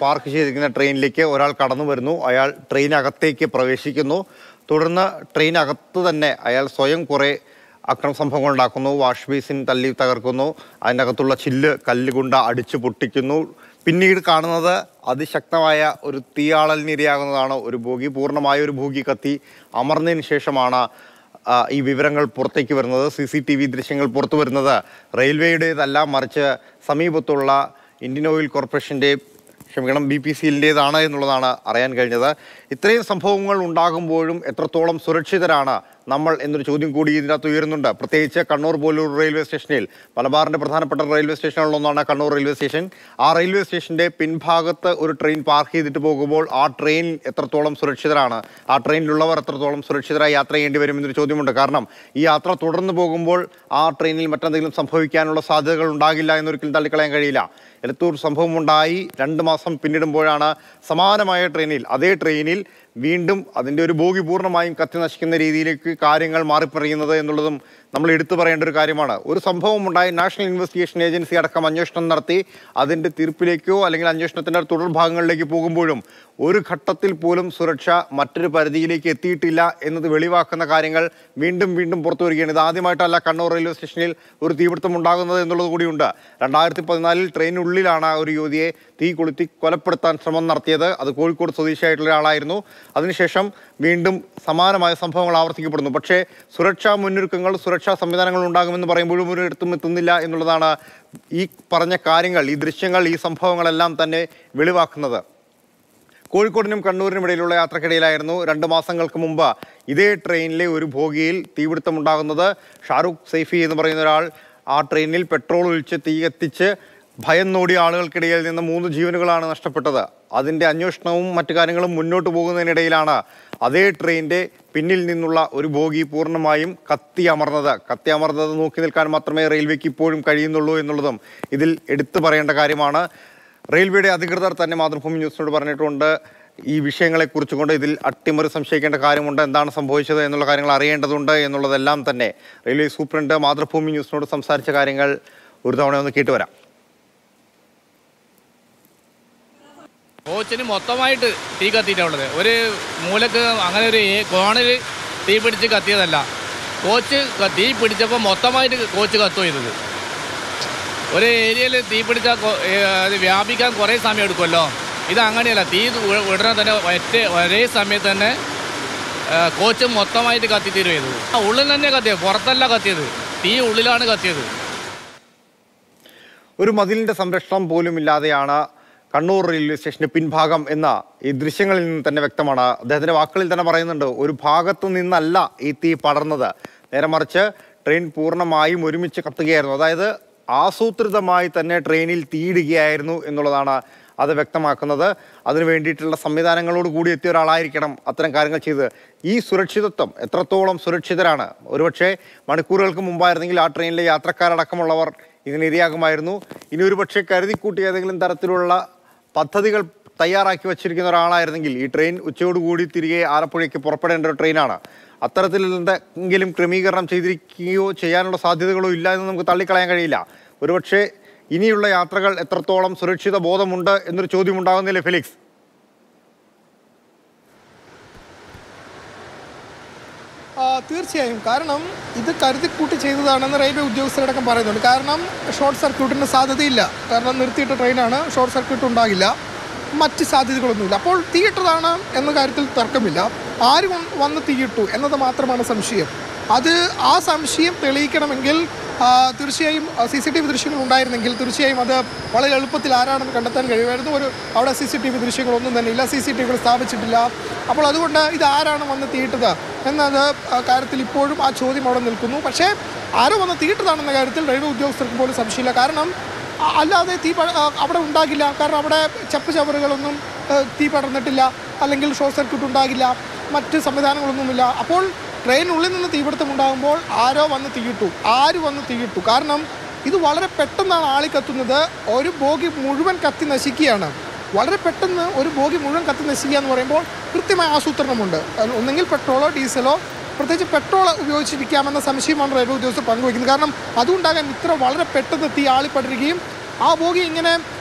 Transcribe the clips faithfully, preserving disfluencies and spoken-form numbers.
Park ചെയ്തിരിക്കുന്ന ട്രെയിനിലേക്ക് ഒരാൾ കടന്നു വരുന്നു. അയാൾ ട്രെയിനകത്തേക്ക് പ്രവേശിക്കുന്നു. തുടർന്ന് ട്രെയിനകത്ത് തന്നെ അയാൾ സ്വയം കുറേ അക്രമ സംഭവങ്ങൾ ഉണ്ടാക്കുന്നു. വാഷ് ബേസിൻ തല്ലി തകർക്കുന്നു. അതിനകത്തുള്ള ചില്ല് കല്ലുകൊണ്ട് അടിച്ചു പൊട്ടിക്കുന്നു. പിന്നീട് കാണുന്നത് അതിശക്തമായ ഒരു തീയാളലിനിരയാകുന്നതാണ്. ഒരു ബോഗി പൂർണ്ണമായ ഒരു ബോഗി കത്തി അമർന്നതിന് ശേഷമാണ് ഈ വിവരങ്ങൾ പുറത്തേക്ക് വരുന്നത്. സി സി ടി വി ദൃശ്യങ്ങൾ പുറത്തു വരുന്നത് റെയിൽവേയുടേതല്ല, മറിച്ച് സമീപത്തുള്ള ഇന്ത്യൻ ഓയിൽ കോർപ്പറേഷൻ്റെ ക്ഷമിക്കണം ബി പി സി എല്ലിൻ്റേതാണ് എന്നുള്ളതാണ് അറിയാൻ കഴിഞ്ഞത്. ഇത്രയും സംഭവങ്ങൾ ഉണ്ടാകുമ്പോഴും എത്രത്തോളം സുരക്ഷിതരാണ് നമ്മൾ എന്നൊരു ചോദ്യം കൂടി ഇതിനകത്ത് ഉയരുന്നുണ്ട്. പ്രത്യേകിച്ച് കണ്ണൂർ പോലൊരു റെയിൽവേ സ്റ്റേഷനിൽ, മലബാറിൻ്റെ പ്രധാനപ്പെട്ട റെയിൽവേ സ്റ്റേഷനുകളിലൊന്നാണ് കണ്ണൂർ റെയിൽവേ സ്റ്റേഷൻ. ആ റെയിൽവേ സ്റ്റേഷൻ്റെ പിൻഭാഗത്ത് ഒരു ട്രെയിൻ പാർക്ക് ചെയ്തിട്ട് പോകുമ്പോൾ ആ ട്രെയിൻ എത്രത്തോളം സുരക്ഷിതരാണ്, ആ ട്രെയിനിലുള്ളവർ എത്രത്തോളം സുരക്ഷിതരായി യാത്ര ചെയ്യേണ്ടി വരും എന്നൊരു ചോദ്യമുണ്ട്. കാരണം ഈ യാത്ര തുടർന്ന് പോകുമ്പോൾ ആ ട്രെയിനിൽ മറ്റെന്തെങ്കിലും സംഭവിക്കാനുള്ള സാധ്യതകൾ ഉണ്ടാകില്ല എന്നൊരിക്കലും തള്ളിക്കളയാൻ കഴിയില്ല. എലത്തൂർ സംഭവമുണ്ടായി രണ്ട് മാസം പിന്നിടുമ്പോഴാണ് സമാനമായ ട്രെയിനിൽ അതേ ട്രെയിനിൽ വീണ്ടും അതിൻ്റെ ഒരു ബോഗി പൂർണ്ണമായും കത്തി നശിക്കുന്ന രീതിയിലേക്ക് കാര്യങ്ങൾ മാറിപ്പറയുന്നത് എന്നുള്ളതും നമ്മൾ എടുത്തു പറയേണ്ട ഒരു കാര്യമാണ്. ഒരു സംഭവം ഉണ്ടായി, നാഷണൽ ഇൻവെസ്റ്റിഗേഷൻ ഏജൻസി അടക്കം അന്വേഷണം നടത്തി അതിൻ്റെ തീർപ്പിലേക്കോ അല്ലെങ്കിൽ അന്വേഷണത്തിൻ്റെ തുടർഭാഗങ്ങളിലേക്ക് പോകുമ്പോഴും ഒരു ഘട്ടത്തിൽ പോലും സുരക്ഷ മറ്റൊരു പരിധിയിലേക്ക് എത്തിയിട്ടില്ല എന്നത് വെളിവാക്കുന്ന കാര്യങ്ങൾ വീണ്ടും വീണ്ടും പുറത്തു വരികയാണ്. ഇത് ആദ്യമായിട്ടല്ല കണ്ണൂർ റെയിൽവേ സ്റ്റേഷനിൽ ഒരു തീപിടുത്തം ഉണ്ടാകുന്നത് എന്നുള്ളത് കൂടിയുണ്ട്. രണ്ടായിരത്തി പതിനാലിൽ ട്രെയിനുള്ളിലാണ് ഒരു യുവതിയെ തീ കൊളുത്തി കൊലപ്പെടുത്താൻ ശ്രമം നടത്തിയത്. അത് കോഴിക്കോട് സ്വദേശിയായിട്ടുള്ള ഒരാളായിരുന്നു. അതിനുശേഷം വീണ്ടും സമാനമായ സംഭവങ്ങൾ ആവർത്തിക്കപ്പെടുന്നു. പക്ഷേ സുരക്ഷാ മുന്നൊരുക്കങ്ങൾ, സുരക്ഷാ സംവിധാനങ്ങൾ ഉണ്ടാകുമെന്ന് പറയുമ്പോഴും ഒരിടത്തും എത്തുന്നില്ല എന്നുള്ളതാണ് ഈ പറഞ്ഞ കാര്യങ്ങൾ, ഈ ദൃശ്യങ്ങൾ, ഈ സംഭവങ്ങളെല്ലാം തന്നെ വെളിവാക്കുന്നത്. കോഴിക്കോടിനും കണ്ണൂരിനും ഇടയിലുള്ള യാത്രക്കിടയിലായിരുന്നു രണ്ട് മാസങ്ങൾക്ക് മുമ്പ് ഇതേ ട്രെയിനിലെ ഒരു ബോഗിയിൽ തീപിടുത്തമുണ്ടാകുന്നത്. ഷാരൂഖ് സൈഫി എന്ന് പറയുന്ന ഒരാൾ ആ ട്രെയിനിൽ പെട്രോൾ ഒഴിച്ച് തീ കത്തിച്ച് ഭയന്നോടിയ ആളുകൾക്കിടയിൽ നിന്ന് മൂന്ന് ജീവനുകളാണ് നഷ്ടപ്പെട്ടത്. അതിൻ്റെ അന്വേഷണവും മറ്റു കാര്യങ്ങളും മുന്നോട്ട് പോകുന്നതിനിടയിലാണ് അതേ ട്രെയിനിൻ്റെ പിന്നിൽ നിന്നുള്ള ഒരു ബോഗി പൂർണ്ണമായും കത്തി അമർന്നത്. കത്തി അമർന്നത് നോക്കി നിൽക്കാൻ മാത്രമേ റെയിൽവേക്ക് ഇപ്പോഴും കഴിയുന്നുള്ളൂ എന്നുള്ളതും ഇതിൽ എടുത്തു പറയേണ്ട കാര്യമാണ്. റെയിൽവേയുടെ അധികൃതർ തന്നെ മാതൃഭൂമി ന്യൂസിനോട് പറഞ്ഞിട്ടുണ്ട്, ഈ വിഷയങ്ങളെക്കുറിച്ച് കൊണ്ട് ഇതിൽ അട്ടിമറി സംശയിക്കേണ്ട കാര്യമുണ്ട്, എന്താണ് സംഭവിച്ചത് എന്നുള്ള കാര്യങ്ങൾ അറിയേണ്ടതുണ്ട് എന്നുള്ളതെല്ലാം തന്നെ റെയിൽവേ സൂപ്രണ്ട് മാതൃഭൂമി ന്യൂസിനോട് സംസാരിച്ച കാര്യങ്ങൾ ഒരു തവണ ഒന്ന് കേട്ടുവരാം. കോച്ചിന് മൊത്തമായിട്ട് തീ കത്തിയിട്ടുള്ളത്, ഒരു മൂലക്ക് അങ്ങനെ ഒരു കോണിൽ തീ പിടിച്ച് കത്തിയതല്ല. കോച്ച് തീ പിടിച്ചപ്പോൾ മൊത്തമായിട്ട് കോച്ച് കത്തുക ചെയ്തത്. ഒരു ഏരിയയിൽ തീ പിടിച്ചാൽ അത് വ്യാപിക്കാൻ കുറേ സമയം എടുക്കുമല്ലോ. ഇത് അങ്ങനെയല്ല, തീ ഉടനെ തന്നെ ഒറ്റ ഒരേ സമയത്ത് തന്നെ കോച്ച് മൊത്തമായിട്ട് കത്തിത്തീരുക ചെയ്തത്. ആ ഉള്ളിൽ തന്നെ കത്തിയത്, പുറത്തല്ല കത്തിയത്, തീ ഉള്ളിലാണ് കത്തിയത്. ഒരു മതിലിൻ്റെ സംരക്ഷണം പോലും ഇല്ലാതെയാണ് കണ്ണൂർ റെയിൽവേ സ്റ്റേഷൻ്റെ പിൻഭാഗം എന്ന ഈ ദൃശ്യങ്ങളിൽ നിന്ന് തന്നെ വ്യക്തമാണ്. അദ്ദേഹത്തിൻ്റെ വാക്കുകളിൽ തന്നെ പറയുന്നുണ്ട്, ഒരു ഭാഗത്തു നിന്നല്ല ഈ തീ പടർന്നത്, നേരെ മറിച്ച് ട്രെയിൻ പൂർണ്ണമായും ഒരുമിച്ച് കത്തുകയായിരുന്നു. അതായത് ആസൂത്രിതമായി തന്നെ ട്രെയിനിൽ തീയിടുകയായിരുന്നു എന്നുള്ളതാണ് അത് വ്യക്തമാക്കുന്നത്. അതിനു വേണ്ടിയിട്ടുള്ള സംവിധാനങ്ങളോട് കൂടി എത്തിയ ഒരാളായിരിക്കണം അത്തരം കാര്യങ്ങൾ ചെയ്ത്. ഈ സുരക്ഷിതത്വം എത്രത്തോളം സുരക്ഷിതരാണ്? ഒരുപക്ഷെ മണിക്കൂറുകൾക്ക് മുമ്പായിരുന്നെങ്കിൽ ആ ട്രെയിനിലെ യാത്രക്കാരടക്കമുള്ളവർ ഇതിനിരയാകുമായിരുന്നു. ഇനി ഒരു പക്ഷേ കരുതിക്കൂട്ടി ഏതെങ്കിലും തരത്തിലുള്ള പദ്ധതികൾ തയ്യാറാക്കി വച്ചിരിക്കുന്ന ഒരാളായിരുന്നെങ്കിൽ ഈ ട്രെയിൻ ഉച്ചയോടുകൂടി തിരികെ ആലപ്പുഴയ്ക്ക് പുറപ്പെടേണ്ട ഒരു ട്രെയിനാണ്. അത്തരത്തിൽ എന്തെങ്കിലും ക്രമീകരണം ചെയ്തിരിക്കുകയോ ചെയ്യാനുള്ള സാധ്യതകളോ ഇല്ല എന്ന് നമുക്ക് തള്ളിക്കളയാൻ കഴിയില്ല. ഒരുപക്ഷെ ഇനിയുള്ള യാത്രകൾ എത്രത്തോളം സുരക്ഷിത ബോധമുണ്ട് എന്നൊരു ചോദ്യം ഉണ്ടാകുന്നില്ലേ ഫെലിക്സ്? തീർച്ചയായും. കാരണം ഇത് കരുതിക്കൂട്ടി ചെയ്തതാണെന്ന് റെയിൽവേ ഉദ്യോഗസ്ഥരടക്കം പറയുന്നുണ്ട്. കാരണം ഷോർട്ട് സർക്യൂട്ടിന് സാധ്യതയില്ല. കാരണം നിർത്തിയിട്ട ട്രെയിനാണ്, ഷോർട്ട് സർക്യൂട്ട് ഉണ്ടാകില്ല, മറ്റ് സാധ്യതകളൊന്നുമില്ല. അപ്പോൾ തീയിട്ടതാണ് എന്ന കാര്യത്തിൽ തർക്കമില്ല. ആര് വന്ന് തീയിട്ടു എന്നത് മാത്രമാണ് സംശയം. അത് ആ സംശയം തെളിയിക്കണമെങ്കിൽ തീർച്ചയായും സി സി ടി വി ദൃശ്യങ്ങൾ ഉണ്ടായിരുന്നെങ്കിൽ തീർച്ചയായും അത് വളരെ എളുപ്പത്തിൽ ആരാണെന്ന് കണ്ടെത്താൻ കഴിയുമായിരുന്നു. ഒരു അവിടെ സി സി ടി വി ദൃശ്യങ്ങളൊന്നും തന്നെ ഇല്ല, സി സി ടി വികൾ സ്ഥാപിച്ചിട്ടില്ല. അപ്പോൾ അതുകൊണ്ട് ഇത് ആരാണ് വന്ന് തീയിട്ടത് എന്നത് കാര്യത്തിൽ ഇപ്പോഴും ആ ചോദ്യം അവിടെ നിൽക്കുന്നു. പക്ഷേ ആരോ വന്ന് തീയിട്ടതാണെന്ന കാര്യത്തിൽ റെയിൽവേ ഉദ്യോഗസ്ഥർക്ക് പോലും സംശയമില്ല. കാരണം അല്ലാതെ തീ അവിടെ ഉണ്ടാകില്ല. കാരണം അവിടെ ചപ്പ് ചവറുകളൊന്നും തീ പടർന്നിട്ടില്ല, അല്ലെങ്കിൽ ഷോർട്ട് സർക്യൂട്ട് ഉണ്ടാകില്ല, മറ്റ് സംവിധാനങ്ങളൊന്നുമില്ല. അപ്പോൾ ട്രെയിനുള്ളിൽ നിന്ന് തീപിടുത്തം ഉണ്ടാകുമ്പോൾ ആരോ വന്ന് തീയിട്ടു. ആര് വന്ന് തീയിട്ടു? കാരണം ഇത് വളരെ പെട്ടെന്നാണ് ആളി കത്തുന്നത്. ഒരു ബോഗി മുഴുവൻ കത്തി നശിക്കുകയാണ്. വളരെ പെട്ടെന്ന് ഒരു ബോഗി മുഴുവൻ കത്തി നശിക്കുക എന്ന് പറയുമ്പോൾ കൃത്യമായ ആസൂത്രണമുണ്ട്. ഒന്നെങ്കിൽ പെട്രോളോ ഡീസലോ, പ്രത്യേകിച്ച് പെട്രോൾ ഉപയോഗിച്ചിരിക്കാമെന്ന സംശയമാണ് റെയിൽവേ ഉദ്യോഗസ്ഥർ പങ്കുവയ്ക്കുന്നത്. കാരണം അതുകൊണ്ടാകാൻ ഇത്ര വളരെ പെട്ടെന്ന് തീ ആളിപ്പടരുകയും ആ ബോഗി ഇങ്ങനെ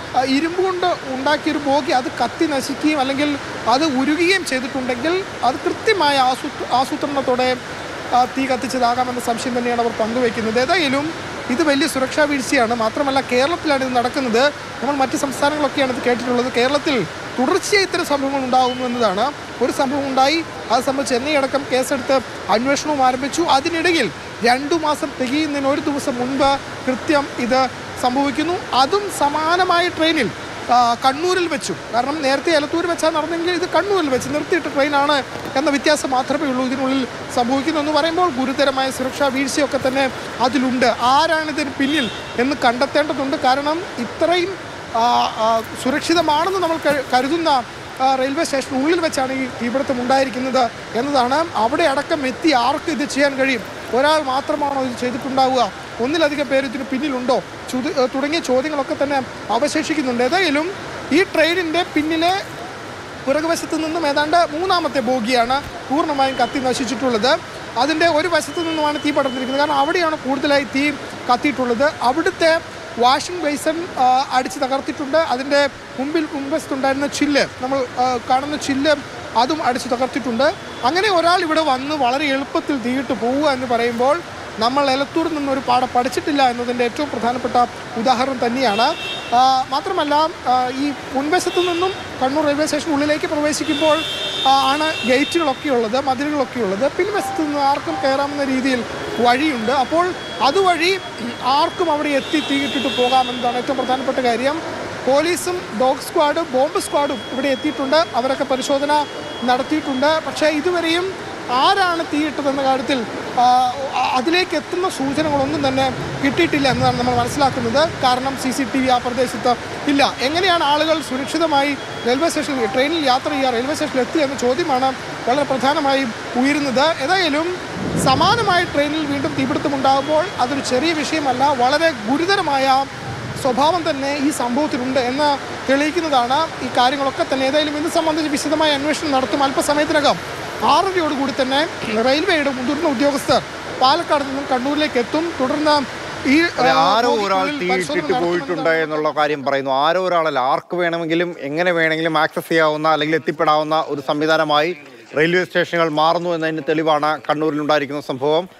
ഇരുമ്പ് കൊണ്ട് ഉണ്ടാക്കിയൊരു ബോഗി അത് കത്തി നശിക്കുകയും അല്ലെങ്കിൽ അത് ഉരുകുകയും ചെയ്തിട്ടുണ്ടെങ്കിൽ അത് കൃത്യമായ ആസൂ ആസൂത്രണത്തോടെ തീ കത്തിച്ചതാകാമെന്ന സംശയം തന്നെയാണ് അവർ പങ്കുവയ്ക്കുന്നത്. ഏതായാലും ഇത് വലിയ സുരക്ഷാ വീഴ്ചയാണ്. മാത്രമല്ല കേരളത്തിലാണ് ഇത് നടക്കുന്നത്. നമ്മൾ മറ്റ് സംസ്ഥാനങ്ങളൊക്കെയാണ് ഇത് കേട്ടിട്ടുള്ളത്. കേരളത്തിൽ തുടർച്ചയായി ഇത്തരം സംഭവങ്ങൾ ഉണ്ടാകുന്നു എന്നതാണ്. ഒരു സംഭവം ഉണ്ടായി, അത് സംബന്ധിച്ച് ചെന്നൈ അടക്കം കേസെടുത്ത് അന്വേഷണവും ആരംഭിച്ചു. അതിനിടയിൽ രണ്ടു മാസം തികയുന്നതിന് ഒരു ദിവസം മുൻപ് കൃത്യം ഇത് സംഭവിക്കുന്നു. അതും സമാനമായ ട്രെയിനിൽ കണ്ണൂരിൽ വെച്ചു. കാരണം നേരത്തെ എലത്തൂർ വെച്ചാൽ നടന്നെങ്കിൽ ഇത് കണ്ണൂരിൽ വെച്ച് നിർത്തിയിട്ട ട്രെയിനാണ് എന്ന വ്യത്യാസം മാത്രമേ ഉള്ളൂ ഇതിനുള്ളിൽ സംഭവിക്കുന്നു എന്ന് പറയുമ്പോൾ ഗുരുതരമായ സുരക്ഷാ വീഴ്ചയൊക്കെ തന്നെ അതിലുണ്ട്. ആരാണിതിന് പിന്നിൽ എന്ന് കണ്ടെത്തേണ്ടതുണ്ട്. കാരണം ഇത്രയും സുരക്ഷിതമാണെന്ന് നമ്മൾ കരുതുന്ന റെയിൽവേ സ്റ്റേഷനുള്ളിൽ വെച്ചാണ് ഈ തീപിടുത്തം ഉണ്ടായിരിക്കുന്നത് എന്നതാണ്. അവിടെ അടക്കം എത്തി ആർക്കും ഇത് ചെയ്യാൻ കഴിയും? ഒരാൾ മാത്രമാണോ ഇത് ചെയ്തിട്ടുണ്ടാവുക? ഒന്നിലധികം പേര് ഇതിന് പിന്നിലുണ്ടോ? തുടങ്ങിയ ചോദ്യങ്ങളൊക്കെ തന്നെ അവശേഷിക്കുന്നുണ്ട്. ഏതായാലും ഈ ട്രെയിനിൻ്റെ പിന്നിലെ പുറകുവശത്ത് നിന്നും ഏതാണ്ട് മൂന്നാമത്തെ ബോഗിയാണ് പൂർണ്ണമായും കത്തി നശിച്ചിട്ടുള്ളത്. അതിൻ്റെ ഒരു വശത്ത് നിന്നുമാണ് തീ പടർന്നിരിക്കുന്നത്. കാരണം അവിടെയാണ് കൂടുതലായി തീ കത്തിയിട്ടുള്ളത്. അവിടുത്തെ വാഷിംഗ് ബേസൺ അടിച്ച് തകർത്തിട്ടുണ്ട്. അതിൻ്റെ മുമ്പിൽ മുൻവശത്തുണ്ടായിരുന്ന ചില്ല്, നമ്മൾ കാണുന്ന ചില്ല്, അതും അടിച്ച് തകർത്തിട്ടുണ്ട്. അങ്ങനെ ഒരാൾ ഇവിടെ വന്ന് വളരെ എളുപ്പത്തിൽ തീയിട്ട് പോവുക എന്ന് പറയുമ്പോൾ നമ്മൾ എലത്തൂരിൽ നിന്നൊരു പാഠം പഠിച്ചിട്ടില്ല എന്നതിൻ്റെ ഏറ്റവും പ്രധാനപ്പെട്ട ഉദാഹരണം തന്നെയാണ്. മാത്രമല്ല ഈ മുൻവശത്തു നിന്നും കണ്ണൂർ റെയിൽവേ സ്റ്റേഷൻ ഉള്ളിലേക്ക് പ്രവേശിക്കുമ്പോൾ ആണ് ഗേറ്റുകളൊക്കെ ഉള്ളത്, മതിലുകളൊക്കെ ഉള്ളത്. പിൻവശത്ത് നിന്ന് ആർക്കും കയറാമെന്ന രീതിയിൽ വഴിയുണ്ട്. അപ്പോൾ അതുവഴി ആർക്കും അവിടെ എത്തി തീയിട്ടിട്ട് പോകാമെന്നതാണ് ഏറ്റവും പ്രധാനപ്പെട്ട കാര്യം. പോലീസും ഡോഗ് സ്ക്വാഡും ബോംബ് സ്ക്വാഡും ഇവിടെ എത്തിയിട്ടുണ്ട്. അവരൊക്കെ പരിശോധന നടത്തിയിട്ടുണ്ട്. പക്ഷേ ഇതുവരെയും ആരാണ് തീയിട്ടതെന്ന കാര്യത്തിൽ അതിലേക്ക് എത്തുന്ന സൂചനകളൊന്നും തന്നെ കിട്ടിയിട്ടില്ല എന്നതാണ് നമ്മൾ മനസ്സിലാക്കുന്നത്. കാരണം സി സി ടി വി ആ പ്രദേശത്ത് ഇല്ല. എങ്ങനെയാണ് ആളുകൾ സുരക്ഷിതമായി റെയിൽവേ സ്റ്റേഷനിൽ ട്രെയിനിൽ യാത്ര ചെയ്യുക, റെയിൽവേ സ്റ്റേഷനിൽ എത്തുക എന്ന ചോദ്യമാണ് വളരെ പ്രധാനമായും ഉയരുന്നത്. ഏതായാലും സമാനമായ ട്രെയിനിൽ വീണ്ടും തീപിടുത്തമുണ്ടാകുമ്പോൾ അതൊരു ചെറിയ വിഷയമല്ല, വളരെ ഗുരുതരമായ സ്വഭാവം തന്നെ ഈ സംഭവത്തിലുണ്ട് എന്ന് തെളിയിക്കുന്നതാണ് ഈ കാര്യങ്ങളൊക്കെ തന്നെ. ഏതായാലും ഇത് സംബന്ധിച്ച് വിശദമായ അന്വേഷണം നടത്തും. അല്പസമയത്തിനകം ആറരയോടുകൂടി തന്നെ റെയിൽവേയുടെ മുതിർന്ന ഉദ്യോഗസ്ഥർ പാലക്കാട് നിന്നും കണ്ണൂരിലേക്ക് എത്തും. തുടർന്ന് ഈ ആരോ ഒരാൾ തീയിട്ടിട്ട് പോയിട്ടുണ്ട് എന്നുള്ള കാര്യം പറയുന്നു. ആരോ ഒരാളല്ല, ആർക്ക് വേണമെങ്കിലും എങ്ങനെ വേണമെങ്കിലും ആക്സസ് ചെയ്യാവുന്ന അല്ലെങ്കിൽ എത്തിപ്പെടാവുന്ന ഒരു സംവിധാനമായി റെയിൽവേ സ്റ്റേഷനുകൾ മാറുന്നു എന്നതിന് തെളിവാണ് കണ്ണൂരിൽ ഉണ്ടായിരിക്കുന്ന സംഭവം.